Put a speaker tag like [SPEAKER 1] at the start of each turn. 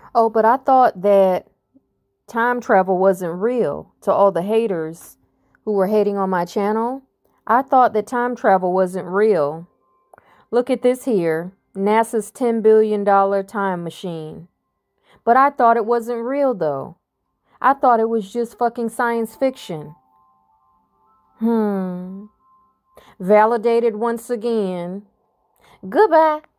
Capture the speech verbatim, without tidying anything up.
[SPEAKER 1] Oh, but I thought that time travel wasn't real. To all the haters who were hating on my channel, I thought that time travel wasn't real. Look at this here. NASA's ten billion dollars time machine. But I thought it wasn't real though. I thought it was just fucking science fiction. Hmm. Validated once again. Goodbye.